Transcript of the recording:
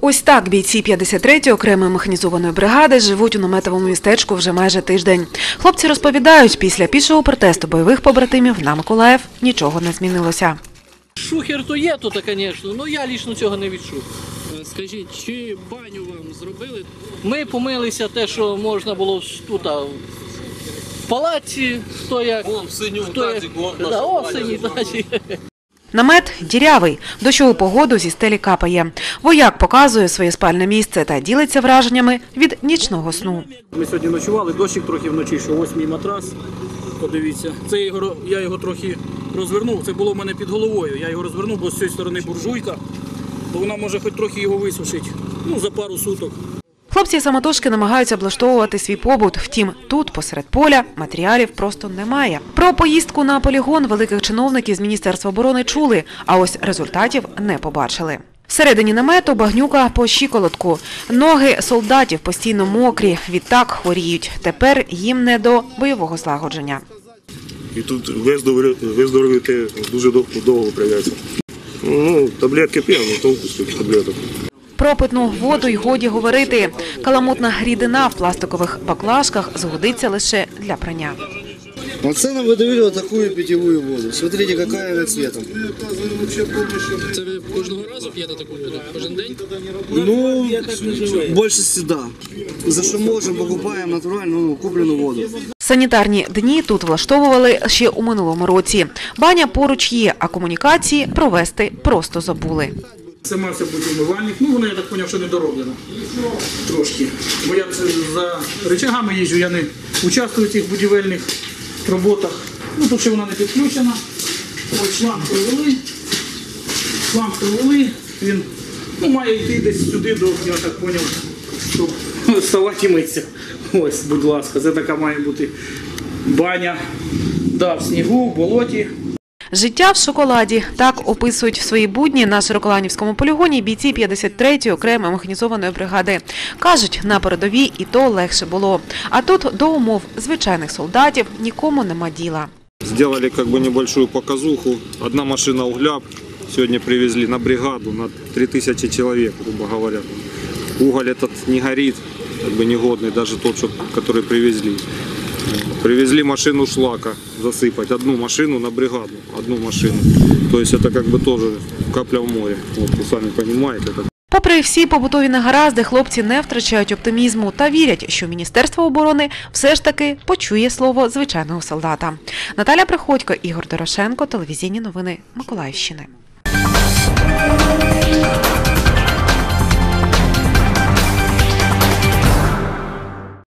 Ось так бійці 53-ї окремої механізованої бригади живуть у наметовому містечку вже майже тиждень. Хлопці розповідають, після пішого протесту бойових побратимів на Миколаїв нічого не змінилося. Шухер то є тут, звісно, але я лічно цього не відчув. Скажіть, чи баню вам зробили? Ми помилися те, що можна було тут, в палаці, хто як... Вон в синю тазику, в синій тазі. Намет дірявий, дощову погоду зі стелі капає. Вояк показує своє спальне місце та ділиться враженнями від нічного сну. Ми сьогодні ночували, дощик трохи вночі, що ось мій матрас, подивіться. Я його трохи розвернув, це було в мене під головою. Я його розвернув, бо з цієї сторони буржуйка, то вона може хоч трохи його висушити, за пару суток. Хлопці самотужки намагаються облаштовувати свій побут. Втім, тут, посеред поля, матеріалів просто немає. Про поїздку на полігон великих чиновників з Міністерства оборони чули, а ось результатів не побачили. Всередині намету багнюка по щиколотку. Ноги солдатів постійно мокрі, відтак хворіють. Тепер їм не до бойового злагодження. І тут виздоровити дуже довго прийдеться. Таблетки п'ємо, толку з тих таблеток. Про питну воду й годі говорити. Каламутна рідина в пластикових баклажках згодиться лише для прання. Оце нам видають таку питьову воду. Смотрите, яка вона цвітом. Це ви кожного разу п'єте таку воду? Кожен день? Більшості – да. За що можемо, покупаємо натуральну куплену воду. Санітарні дні тут влаштовували ще у минулому році. Баня поруч є, а комунікації провести просто забули. Це мався бути умивальник, воно, я так зрозумів, що не дороблено трошки. Бо я за рычагами їжджу, я не участвую в цих будівельних роботах. Тут ще вона не підключена. Ось шланг провели. Він має йти десь сюди, я так зрозумів, щоб вставати і митися. Ось, будь ласка, це така має бути баня. Да, в снігу, в болоті. Життя в шоколаді – так описують в свої будні на Широколанівському полігоні бійці 53-ї окремої механізованої бригади. Кажуть, на передовій і то легше було. А тут до умов звичайних солдатів нікому нема діла. Сделали небольшую показуху. Одна машина угля сегодня привезли на бригаду на 3000 человек, грубо говоря. Уголь этот не горит, негодный, даже тот, который привезли. Привезли машину шлака засыпать, одну машину на бригаду, одну машину. То есть это тоже капля в море, вы сами понимаете. Попри всі побутові негаразди, хлопці не втрачають оптимізму та вірять, що Міністерство оборони все ж таки почує слово звичайного солдата. Наталя Приходько, Ігор Дорошенко, телевізійні новини Миколаївщини.